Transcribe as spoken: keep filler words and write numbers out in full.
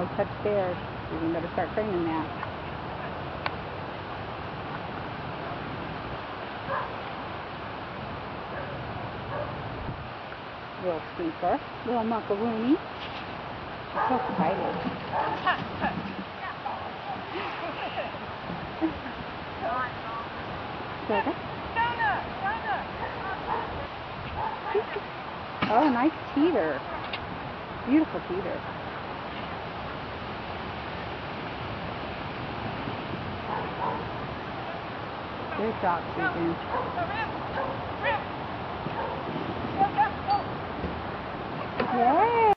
no touch stairs. You better start training that. Little sleeper, little macaroni. She's so excited. Oh, nice teeter. Beautiful teeter. Good job, Susan. Yay!